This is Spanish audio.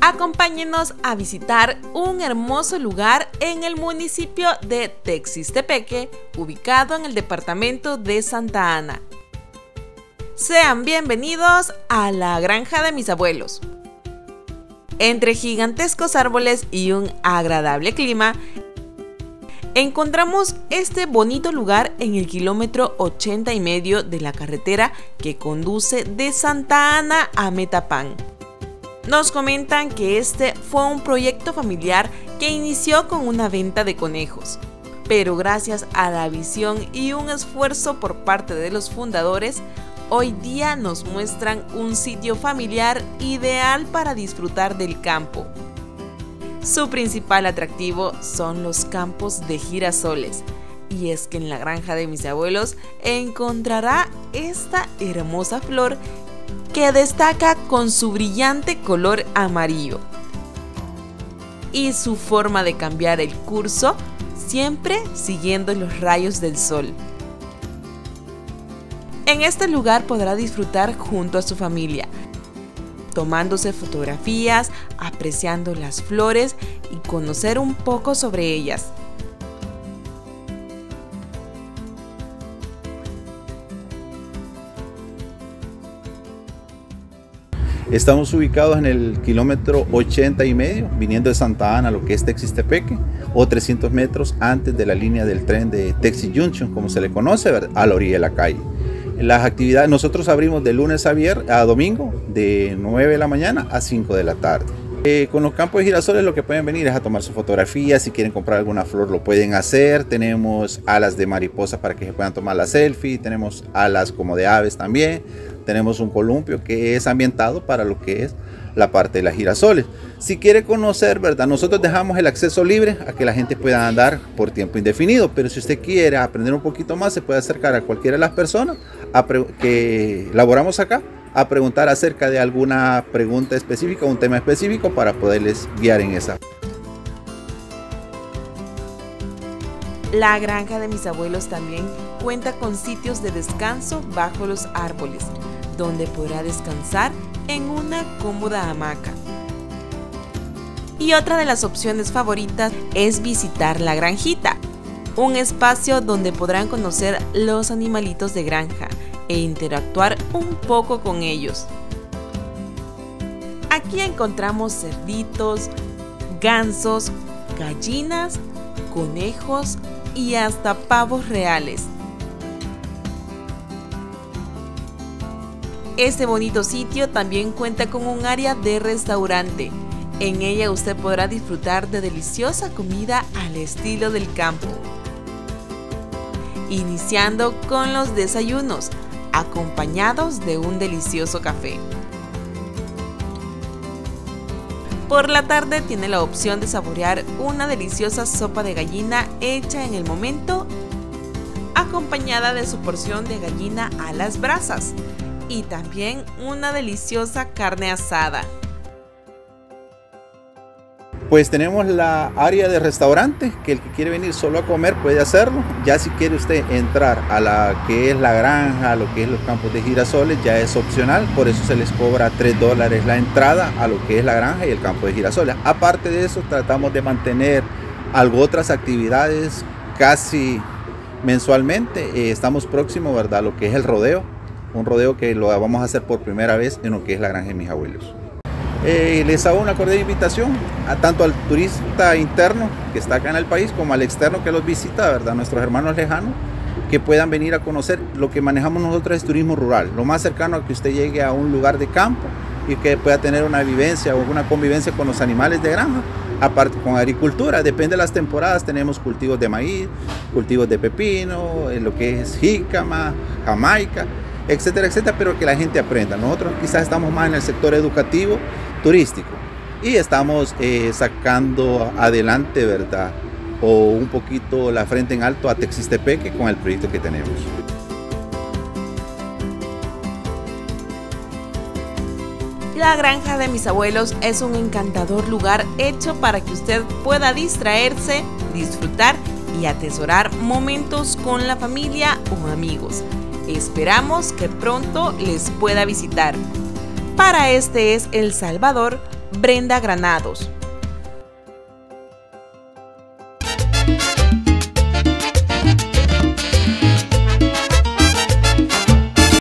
Acompáñenos a visitar un hermoso lugar en el municipio de Texistepeque, ubicado en el departamento de Santa Ana. Sean bienvenidos a la granja de mis abuelos. Entre gigantescos árboles y un agradable clima, encontramos este bonito lugar en el kilómetro 80,5 de la carretera que conduce de Santa Ana a Metapán. Nos comentan que este fue un proyecto familiar que inició con una venta de conejos, pero gracias a la visión y un esfuerzo por parte de los fundadores, hoy día nos muestran un sitio familiar ideal para disfrutar del campo. Su principal atractivo son los campos de girasoles, y es que en la granja de mis abuelos encontrará esta hermosa flor que destaca con su brillante color amarillo y su forma de cambiar el curso, siempre siguiendo los rayos del sol. En este lugar podrá disfrutar junto a su familia, tomándose fotografías, apreciando las flores y conocer un poco sobre ellas. Estamos ubicados en el kilómetro 80,5, viniendo de Santa Ana, lo que es Texistepeque, o 300 metros antes de la línea del tren de Texas Junction, como se le conoce, a la orilla de la calle. Las actividades, nosotros abrimos de lunes a domingo, de 9 de la mañana a 5 de la tarde. Con los campos de girasoles lo que pueden venir es a tomar su fotografía. Si quieren comprar alguna flor lo pueden hacer. Tenemos alas de mariposa para que se puedan tomar la selfie. Tenemos alas como de aves también. Tenemos un columpio que es ambientado para lo que es la parte de las girasoles. Si quiere conocer, ¿verdad? Nosotros dejamos el acceso libre a que la gente pueda andar por tiempo indefinido. Pero si usted quiere aprender un poquito más, se puede acercar a cualquiera de las personas que laboramos acá, a preguntar acerca de alguna pregunta específica, un tema específico, para poderles guiar en esa. La granja de mis abuelos también cuenta con sitios de descanso bajo los árboles, donde podrá descansar en una cómoda hamaca. Y otra de las opciones favoritas es visitar la granjita, un espacio donde podrán conocer los animalitos de granja e interactuar un poco con ellos. Aquí encontramos cerditos, gansos, gallinas, conejos y hasta pavos reales. Este bonito sitio también cuenta con un área de restaurante. En ella usted podrá disfrutar de deliciosa comida al estilo del campo, iniciando con los desayunos, acompañados de un delicioso café. Por la tarde tiene la opción de saborear una deliciosa sopa de gallina hecha en el momento, acompañada de su porción de gallina a las brasas y también una deliciosa carne asada. Pues tenemos la área de restaurante, que el que quiere venir solo a comer puede hacerlo. Ya si quiere usted entrar a la que es la granja, a lo que es los campos de girasoles, ya es opcional. Por eso se les cobra $3 la entrada a lo que es la granja y el campo de girasoles. Aparte de eso, tratamos de mantener otras actividades casi mensualmente. Estamos próximos, ¿verdad?, a lo que es el rodeo. Un rodeo que lo vamos a hacer por primera vez en lo que es la granja de mis abuelos. Les hago una cordial invitación tanto al turista interno que está acá en el país como al externo que los visita, ¿verdad?, nuestros hermanos lejanos, que puedan venir a conocer. Lo que manejamos nosotros es turismo rural, lo más cercano a que usted llegue a un lugar de campo y que pueda tener una vivencia o una convivencia con los animales de granja, aparte con agricultura. Depende de las temporadas, tenemos cultivos de maíz, cultivos de pepino, lo que es jícama, jamaica, etcétera, etcétera, pero que la gente aprenda. Nosotros quizás estamos más en el sector educativo, turístico, y estamos sacando adelante, ¿verdad?, o un poquito la frente en alto a Texistepeque con el proyecto que tenemos. La granja de mis abuelos es un encantador lugar hecho para que usted pueda distraerse, disfrutar y atesorar momentos con la familia o amigos. Esperamos que pronto les pueda visitar. Para Este es El Salvador, Brenda Granados.